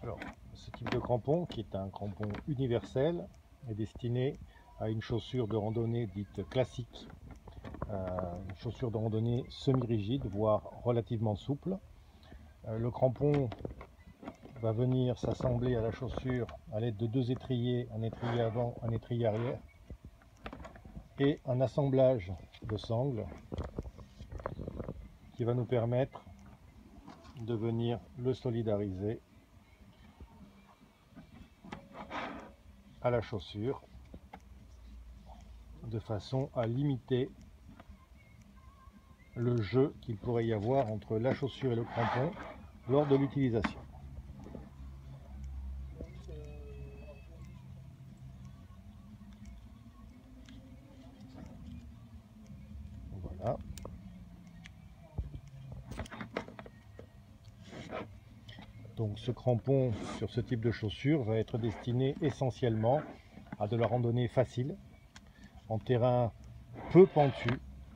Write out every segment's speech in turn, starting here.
Alors, ce type de crampon, qui est un crampon universel, est destiné à une chaussure de randonnée dite classique, une chaussure de randonnée semi-rigide, voire relativement souple. Le crampon va venir s'assembler à la chaussure à l'aide de deux étriers, un étrier avant, un étrier arrière, et un assemblage de sangles qui va nous permettre de venir le solidariser à la chaussure de façon à limiter le jeu qu'il pourrait y avoir entre la chaussure et le crampon lors de l'utilisation. Voilà. Donc ce crampon sur ce type de chaussure va être destiné essentiellement à de la randonnée facile, en terrain peu pentu,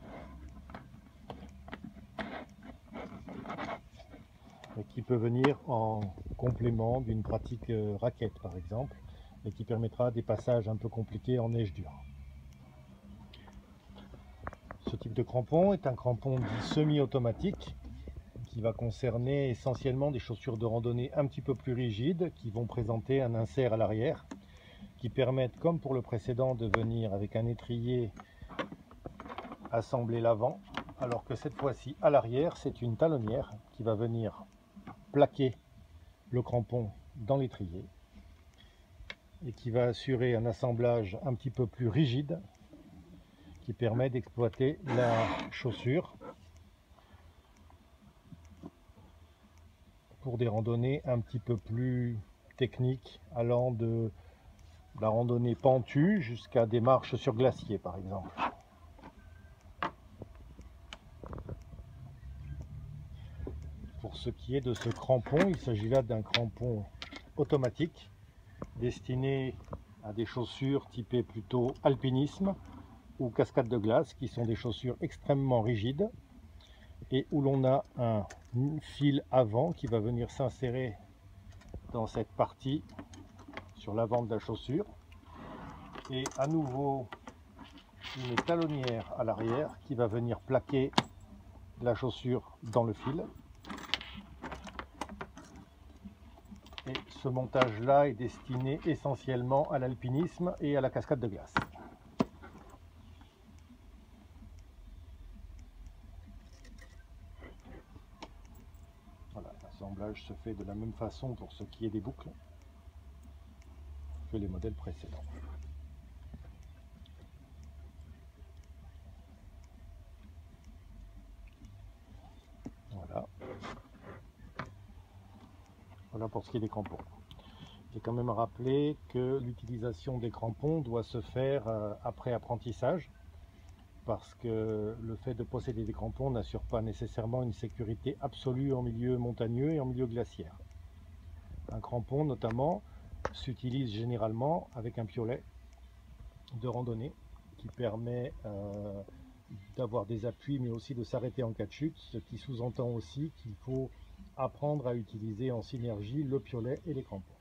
et qui peut venir en complément d'une pratique raquette par exemple, et qui permettra des passages un peu compliqués en neige dure. Ce type de crampon est un crampon dit semi-automatique, qui va concerner essentiellement des chaussures de randonnée un petit peu plus rigides, qui vont présenter un insert à l'arrière, qui permettent, comme pour le précédent, de venir avec un étrier assembler l'avant, alors que cette fois-ci à l'arrière c'est une talonnière qui va venir plaquer le crampon dans l'étrier et qui va assurer un assemblage un petit peu plus rigide qui permet d'exploiter la chaussure pour des randonnées un petit peu plus techniques, allant de la randonnée pentue jusqu'à des marches sur glacier par exemple. Pour ce qui est de ce crampon, il s'agit là d'un crampon automatique destiné à des chaussures typées plutôt alpinisme ou cascade de glace, qui sont des chaussures extrêmement rigides et où l'on a un fil avant qui va venir s'insérer dans cette partie sur l'avant de la chaussure, et à nouveau une talonnière à l'arrière qui va venir plaquer la chaussure dans le fil. Et ce montage là est destiné essentiellement à l'alpinisme et à la cascade de glace. Voilà, l'assemblage se fait de la même façon pour ce qui est des boucles que les modèles précédents. Voilà. Voilà pour ce qui est des crampons. J'ai quand même rappelé que l'utilisation des crampons doit se faire après apprentissage, parce que le fait de posséder des crampons n'assure pas nécessairement une sécurité absolue en milieu montagneux et en milieu glaciaire. Un crampon notamment s'utilise généralement avec un piolet de randonnée qui permet d'avoir des appuis mais aussi de s'arrêter en cas de chute, ce qui sous-entend aussi qu'il faut apprendre à utiliser en synergie le piolet et les crampons.